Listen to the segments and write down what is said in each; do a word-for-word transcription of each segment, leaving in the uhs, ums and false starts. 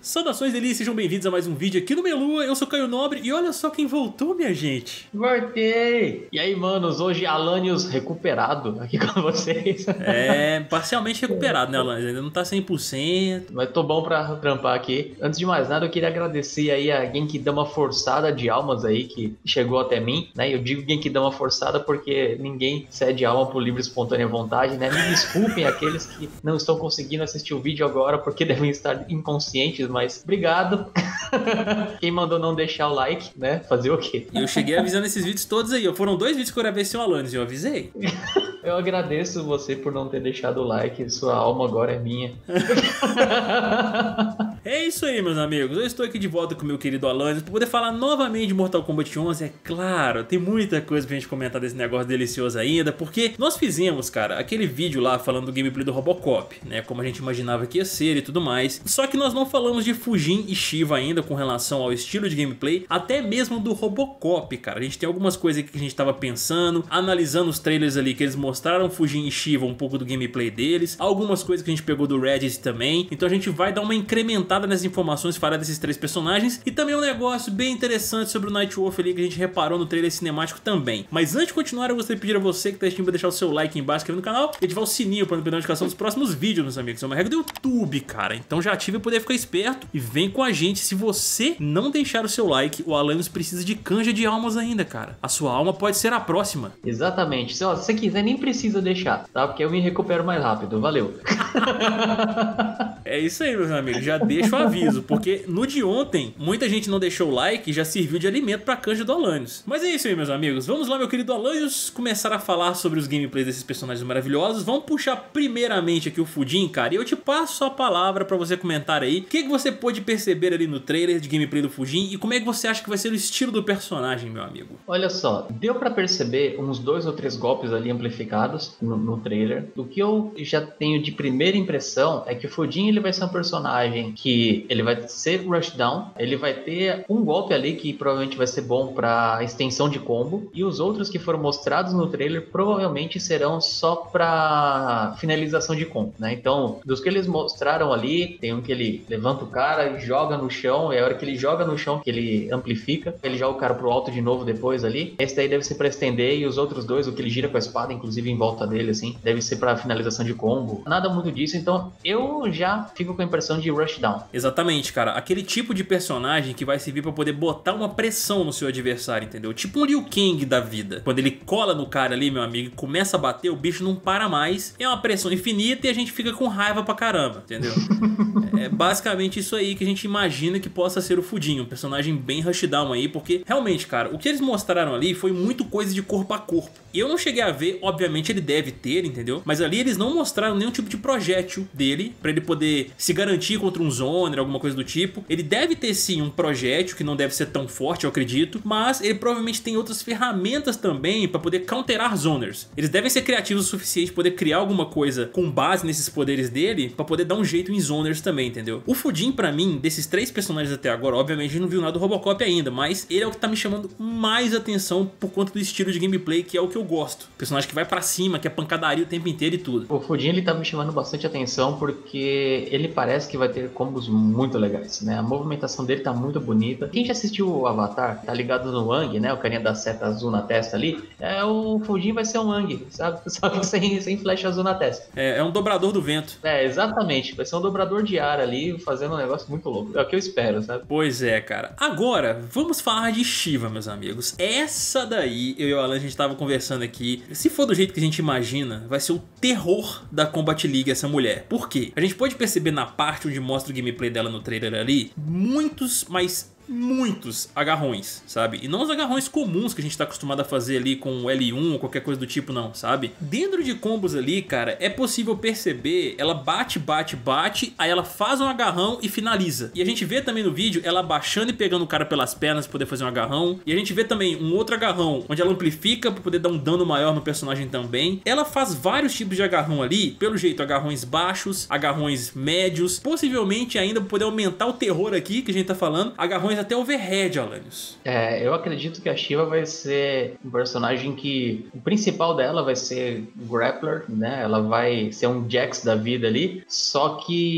Saudações delícias, sejam bem-vindos a mais um vídeo aqui no Melua. Eu sou Caio Nobre e olha só quem voltou, minha gente. Voltei! E aí, manos, hoje Alanios recuperado aqui com vocês. É, parcialmente recuperado, né, Alanios? Ainda não tá cem por cento. Mas tô bom pra trampar aqui. Antes de mais nada, eu queria agradecer aí a Genkidama Forçada de Almas aí, que chegou até mim, né? Eu digo Genkidama Forçada porque ninguém cede alma por livre e espontânea vontade, né? Me desculpem aqueles que não estão conseguindo assistir o vídeo agora porque devem estar inconscientes, mas obrigado. Quem mandou não deixar o like, né? Fazer o quê? E eu cheguei avisando esses vídeos todos aí, ó. Foram dois vídeos que eu gravei sem o Alanios e eu avisei. Eu agradeço você por não ter deixado o like, sua alma agora é minha. É isso aí, meus amigos. Eu estou aqui de volta com o meu querido Alanios para poder falar novamente de Mortal Kombat onze. É claro, tem muita coisa pra gente comentar desse negócio delicioso ainda, porque nós fizemos, cara, aquele vídeo lá falando do gameplay do Robocop, né? Como a gente imaginava que ia ser e tudo mais. Só que nós não falamos de Fujin e Shiva ainda com relação ao estilo de gameplay, até mesmo do Robocop, cara. A gente tem algumas coisas aqui que a gente tava pensando, analisando os trailers ali que eles mostraram Fujin e Shiva, um pouco do gameplay deles, algumas coisas que a gente pegou do Reddit também. Então a gente vai dar uma incrementada nas informações, falar desses três personagens e também um negócio bem interessante sobre o Nightwolf ali que a gente reparou no trailer cinemático também. Mas antes de continuar, eu gostaria de pedir a você que tá assistindo para deixar o seu like aí embaixo, inscrever no canal e ativar o sininho para não perder a notificação dos próximos vídeos, meus amigos. É uma regra do YouTube, cara. Então já ativa e poder ficar esperto e vem com a gente. Se você não deixar o seu like, o Alanios precisa de canja de almas ainda, cara. A sua alma pode ser a próxima. Exatamente. Se, ó, se você quiser, nem precisa deixar, tá? Porque eu me recupero mais rápido. Valeu. É isso aí, meus amigos. Já deixa o aviso, porque no de ontem, muita gente não deixou o like e já serviu de alimento pra canja do Alanios. Mas é isso aí, meus amigos. Vamos lá, meu querido Alanios, começar a falar sobre os gameplays desses personagens maravilhosos. Vamos puxar primeiramente aqui o Fujin, cara, e eu te passo a palavra pra você comentar aí o que, que você pôde perceber ali no trailer de gameplay do Fujin e como é que você acha que vai ser o estilo do personagem, meu amigo. Olha só, deu pra perceber uns dois ou três golpes ali amplificados no, no trailer. O que eu já tenho de primeira impressão é que o Fujin ele vai ser um personagem que ele vai ser rushdown, ele vai ter um golpe ali que provavelmente vai ser bom para extensão de combo, e os outros que foram mostrados no trailer provavelmente serão só para finalização de combo, né? Então, dos que eles mostraram ali, tem um que ele levanta o cara e joga no chão, e a hora que ele joga no chão que ele amplifica, ele joga o cara pro alto de novo depois ali. Esse daí deve ser para estender, e os outros dois, o que ele gira com a espada, inclusive em volta dele, assim, deve ser para finalização de combo. Nada muito disso, então eu já fico com a impressão de rushdown. Exatamente, cara. Aquele tipo de personagem que vai servir pra poder botar uma pressão no seu adversário, entendeu? Tipo um Liu Kang da vida. Quando ele cola no cara ali, meu amigo, e começa a bater, o bicho não para mais. É uma pressão infinita e a gente fica com raiva pra caramba, entendeu? É basicamente isso aí que a gente imagina que possa ser o Fujin, um personagem bem rushdown aí, porque realmente, cara, o que eles mostraram ali foi muito coisa de corpo a corpo. Eu não cheguei a ver, obviamente ele deve ter, entendeu? Mas ali eles não mostraram nenhum tipo de projétil dele, pra ele poder se garantir contra um zoner, alguma coisa do tipo. Ele deve ter sim um projétil que não deve ser tão forte, eu acredito, mas ele provavelmente tem outras ferramentas também pra poder counterar zoners. Eles devem ser criativos o suficiente pra poder criar alguma coisa com base nesses poderes dele, pra poder dar um jeito em zoners também, entendeu? O Fujin, pra mim, desses três personagens até agora, obviamente a gente não viu nada do Robocop ainda, mas ele é o que tá me chamando mais atenção por conta do estilo de gameplay, que é o que eu gosto. Personagem que vai pra cima, que é pancadaria o tempo inteiro e tudo. O Fujin, ele tá me chamando bastante atenção porque ele parece que vai ter combos muito legais, né? A movimentação dele tá muito bonita. Quem já assistiu o Avatar, tá ligado no Aang, né? O carinha da seta azul na testa ali. É, o Fujin vai ser um Aang, sabe? Só que sem, sem flecha azul na testa. É, é um dobrador do vento. É, exatamente. Vai ser um dobrador de ar ali, fazendo um negócio muito louco. É o que eu espero, sabe? Pois é, cara. Agora, vamos falar de Shiva, meus amigos. Essa daí, eu e o Alan, a gente tava conversando aqui. Se for do jeito que a gente imagina, vai ser o terror da Combat League essa mulher. Por quê? A gente pode perceber na parte onde mostra o gameplay dela no trailer ali, muitos, mas muitos agarrões, sabe? E não os agarrões comuns que a gente tá acostumado a fazer ali com o L um ou qualquer coisa do tipo, não, sabe? Dentro de combos ali, cara, é possível perceber, ela bate, bate, bate, aí ela faz um agarrão e finaliza. E a gente vê também no vídeo ela abaixando e pegando o cara pelas pernas pra poder fazer um agarrão. E a gente vê também um outro agarrão, onde ela amplifica pra poder dar um dano maior no personagem também. Ela faz vários tipos de agarrão ali, pelo jeito, agarrões baixos, agarrões médios, possivelmente ainda pra poder aumentar o terror aqui que a gente tá falando, agarrões agarrões até overhead, Alanios. É, eu acredito que a Shiva vai ser um personagem que o principal dela vai ser grappler, né? Ela vai ser um Jax da vida ali, só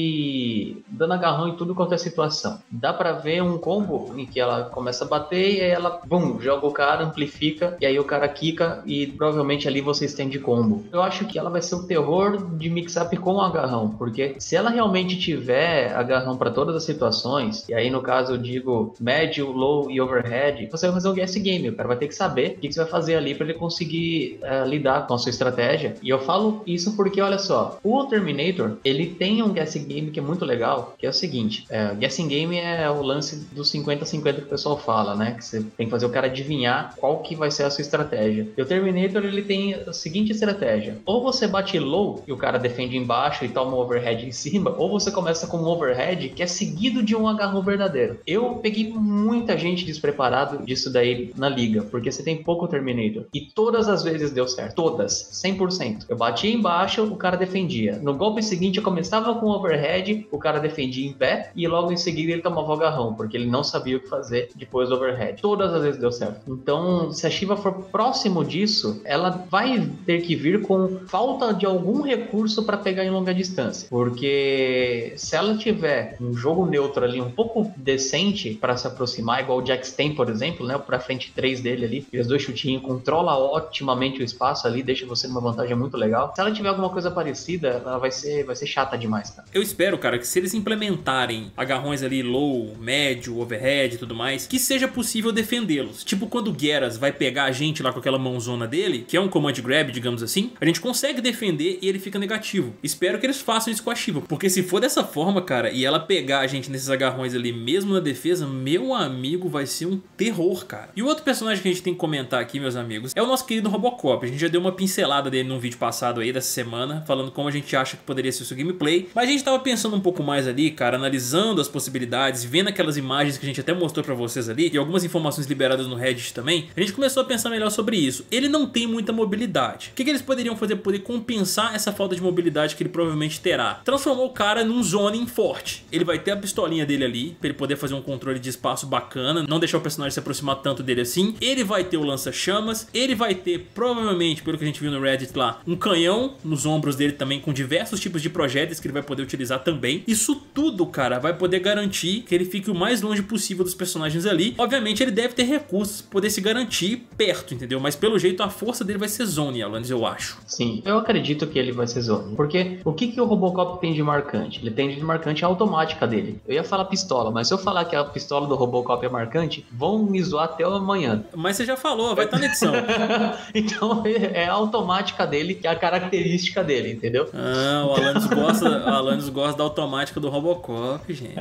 que dando agarrão em tudo quanto é situação. Dá pra ver um combo em que ela começa a bater e aí ela, bum, joga o cara, amplifica, e aí o cara quica e provavelmente ali você estende combo. Eu acho que ela vai ser o terror de mix-up com o agarrão, porque se ela realmente tiver agarrão pra todas as situações, e aí no caso eu digo médio, low e overhead, você vai fazer um guess game, o cara vai ter que saber o que você vai fazer ali pra ele conseguir uh, lidar com a sua estratégia. E eu falo isso porque, olha só, o Terminator, ele tem um guessing game que é muito legal, que é o seguinte, é, guessing game é o lance dos cinquenta a cinquenta que o pessoal fala, né, que você tem que fazer o cara adivinhar qual que vai ser a sua estratégia. E o Terminator, ele tem a seguinte estratégia, ou você bate low e o cara defende embaixo e toma um overhead em cima, ou você começa com um overhead que é seguido de um agarrão verdadeiro. Eu peguei muita gente despreparado disso daí na liga, porque você tem pouco Terminator, e todas as vezes deu certo, todas, cem por cento. Eu batia embaixo, o cara defendia. No golpe seguinte eu começava com overhead, o cara defendia em pé, e logo em seguida ele tomava o agarrão, porque ele não sabia o que fazer depois do overhead. Todas as vezes deu certo. Então, se a Shiva for próximo disso, ela vai ter que vir com falta de algum recurso para pegar em longa distância, porque se ela tiver um jogo neutro ali um pouco decente para se aproximar, igual o Jax tem, por exemplo, né, para frente três dele ali, e os dois chutinhos, controla otimamente o espaço ali, deixa você numa vantagem muito legal. Se ela tiver alguma coisa parecida, ela vai ser, vai ser chata demais, cara. Eu espero, cara, que se eles implementarem agarrões ali low, médio, overhead e tudo mais, que seja possível defendê-los. Tipo quando o Geras vai pegar a gente lá com aquela mãozona dele, que é um command grab, digamos assim, a gente consegue defender e ele fica negativo. Espero que eles façam isso com a Shiva, porque se for dessa forma, cara, e ela pegar a gente nesses agarrões ali mesmo na defesa, meu amigo, vai ser um terror, cara. E o outro personagem que a gente tem que comentar aqui, meus amigos, é o nosso querido Robocop. A gente já deu uma pincelada dele num vídeo passado aí dessa semana, falando como a gente acha que poderia ser o seu gameplay, mas a gente tava pensando um pouco mais ali, cara, analisando as possibilidades, vendo aquelas imagens que a gente até mostrou pra vocês ali, e algumas informações liberadas no Reddit também, a gente começou a pensar melhor sobre isso. Ele não tem muita mobilidade. O que, que eles poderiam fazer para poder compensar essa falta de mobilidade que ele provavelmente terá? Transformou o cara num zoning forte. Ele vai ter a pistolinha dele ali, pra ele poder fazer um controle de espaço bacana, não deixar o personagem se aproximar tanto dele assim. Ele vai ter o lança-chamas, ele vai ter, provavelmente, pelo que a gente viu no Reddit lá, um canhão nos ombros dele também, com diversos tipos de projéteis que ele vai poder utilizar também. Isso tudo, cara, vai poder garantir que ele fique o mais longe possível dos personagens ali. Obviamente, ele deve ter recursos para poder se garantir perto, entendeu? Mas pelo jeito, a força dele vai ser zone, Alanis, eu acho. Sim, eu acredito que ele vai ser zone. Porque o que, que o Robocop tem de marcante? Ele tem de marcante a automática dele. Eu ia falar pistola, mas se eu falar que a pistola do Robocop é marcante, vão me zoar até amanhã. Mas você já falou, vai estar na edição. Então é a automática dele, que é a característica dele, entendeu? Ah, o Alanis gosta, o Alanis gosta da automática do Robocop, gente.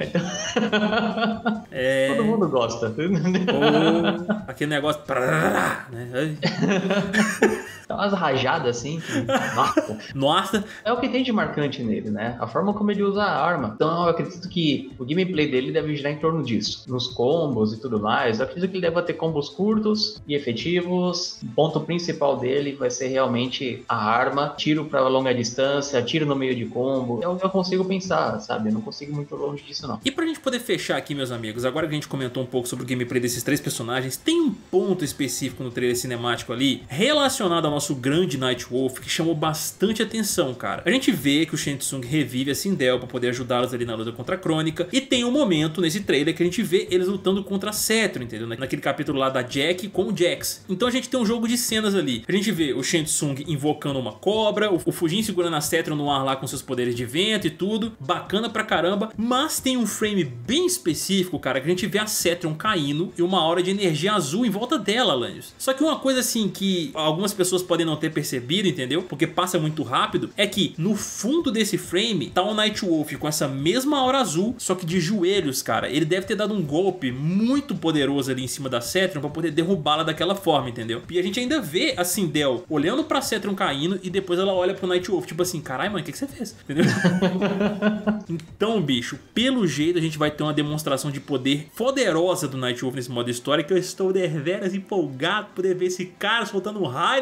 É... Todo mundo gosta. Ou aquele negócio... Né? Dá umas rajadas assim. Nossa. Nossa. É o que tem de marcante nele, né? A forma como ele usa a arma. Então eu acredito que o gameplay dele deve girar em torno disso. Nos combos e tudo mais. Eu acredito que ele deve ter combos curtos e efetivos. O ponto principal dele vai ser realmente a arma. Tiro pra longa distância, tiro no meio de combo. É o que eu consigo pensar, sabe? Eu não consigo muito longe disso, não. E pra gente poder fechar aqui, meus amigos, agora que a gente comentou um pouco sobre o gameplay desses três personagens, tem um ponto específico no trailer cinemático ali, relacionado ao nosso grande Nightwolf, que chamou bastante atenção, cara. A gente vê que o Shang Tsung revive a Sindel pra poder ajudá-los ali na luta contra a Crônica, e tem um momento nesse trailer que a gente vê eles lutando contra a Cetro, entendeu? Naquele capítulo lá da Jack com o Jax. Então a gente tem um jogo de cenas ali. A gente vê o Shang Tsung invocando uma cobra, o Fujin segurando a Cetro no ar lá com seus poderes de vento e tudo. Bacana pra caramba. Mas tem um frame bem específico, cara, que a gente vê a Cetron caindo e uma aura de energia azul em volta dela, Alanios. Só que uma coisa assim que algumas pessoas podem não ter percebido, entendeu? Porque passa muito rápido, é que no fundo desse frame tá o Nightwolf com essa mesma aura azul, só que de joelhos, cara. Ele deve ter dado um golpe muito poderoso ali em cima da Cetron pra poder derrubá-la daquela forma, entendeu? E a gente ainda vê a Sindel olhando pra Cetron caindo e depois ela olha pro Nightwolf, tipo assim, caralho, mãe, o que, que você fez? Entendeu? Então, bicho, pelo jeito a gente vai ter uma demonstração de poder poderosa do Nightwolf nesse modo história, que eu estou deveras empolgado por poder ver esse cara soltando um raio nessa mulher.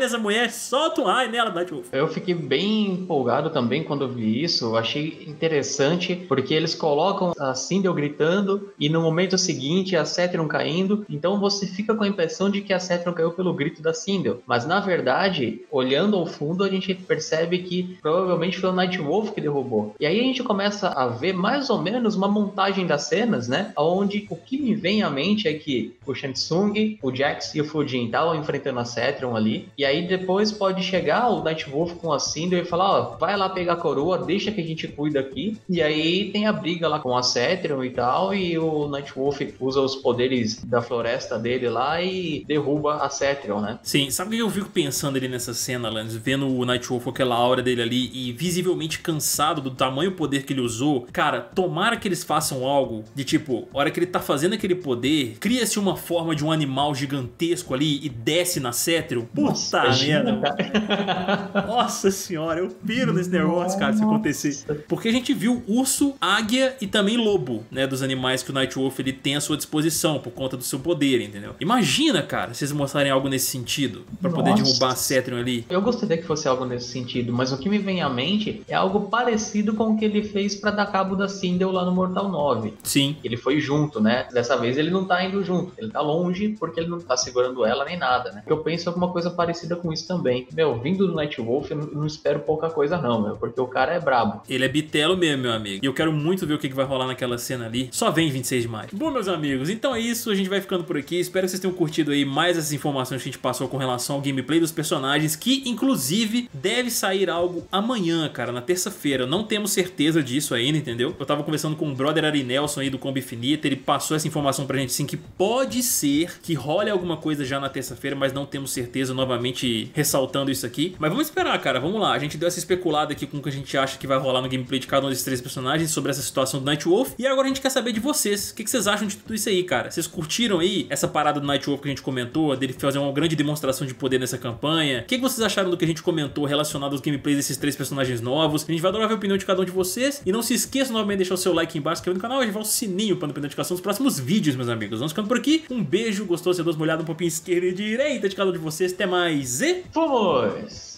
é, solta um raio nela, Nightwolf. Eu fiquei bem empolgado também quando eu vi isso. Eu achei interessante, porque eles colocam a Sindel gritando e no momento seguinte a Cetrion caindo. Então você fica com a impressão de que a Cetrion caiu pelo grito da Sindel. Mas na verdade, olhando ao fundo, a gente percebe que provavelmente foi o Nightwolf que derrubou. E aí a gente começa a ver mais ou menos uma montagem das cenas, né? Onde o que me vem à mente é que o Shang Tsung, o Jax e o Fujin estavam enfrentando a Cetrion ali. E aí depois pode chegar o Nightwolf com a Sindel e falar, ó, vai lá pegar a coroa, deixa que a gente cuida aqui. E aí tem a briga lá com a Cetrion e tal, e o Nightwolf usa os poderes da floresta dele lá e derruba a Cetrion, né? Sim, sabe o que eu fico pensando ali nessa cena, Lance? Vendo o Nightwolf com aquela aura dele ali e visivelmente cansado do tamanho poder que ele usou. Cara, tomara que eles façam algo de tipo, a hora que ele tá fazendo aquele poder, cria-se uma forma de um animal gigantesco ali e desce na Cetrion. Puta merda. Nossa senhora, eu piro nesse negócio, cara, se acontecer. Porque a gente viu urso, águia e também lobo, né, dos animais que o Nightwolf ele tem à sua disposição por conta do seu poder, entendeu? Imagina, cara, se eles mostrarem algo nesse sentido pra Nossa. poder derrubar a Cetrion ali. Eu gostaria que fosse algo nesse sentido, mas o que me vem à mente é algo parecido com o que ele fez pra dar cabo da Sindel lá no Mortal nove. Sim. Ele foi junto, né? Dessa vez ele não tá indo junto, ele tá longe porque ele não tá segurando ela nem nada, né? Eu penso alguma coisa parecida com isso também. Meu, vindo do Nightwolf, eu não espero pouca coisa não, meu, porque o cara é brabo. Ele é bitelo mesmo, meu amigo. E eu quero muito ver o que vai rolar naquela cena ali. Só vem vinte e seis de maio. Bom, meus amigos, então é isso. A gente vai ficando por aqui. Espero que vocês tenham curtido aí mais essas informações que a gente passou com relação ao gameplay dos personagens, que inclusive deve sair algo amanhã, cara, na terça-feira. Não temos certeza disso ainda, entendeu? Eu tava conversando com o brother Ari Nelson aí do Combo Infinita. Ele passou essa informação pra gente sim, que pode ser que role alguma coisa já na terça-feira, mas não temos certeza, novamente ressaltando isso aqui. Mas vamos esperar, cara, vamos lá. A gente deu essa especulada aqui com o que a gente acha que vai rolar no gameplay de cada um desses três personagens sobre essa situação do Nightwolf. E agora a gente quer saber de vocês. O que vocês acham de tudo isso aí, cara? Vocês curtiram aí essa parada do Nightwolf que a gente comentou, dele fazer uma grande demonstração de poder nessa campanha? O que vocês acharam do que a gente comentou relacionado aos gameplays desses três personagens novos? A gente vai adorar ver a opinião de cada um de vocês. E não se esqueça novamente de deixar o seu like aqui embaixo, inscrever no canal e ativar o sininho para não perder notificação dos próximos vídeos, meus amigos. Vamos ficando por aqui. Um beijo gostoso, sedoso, molhado, um pouquinho esquerda e direita de cada um de vocês. Até mais e... Fomos!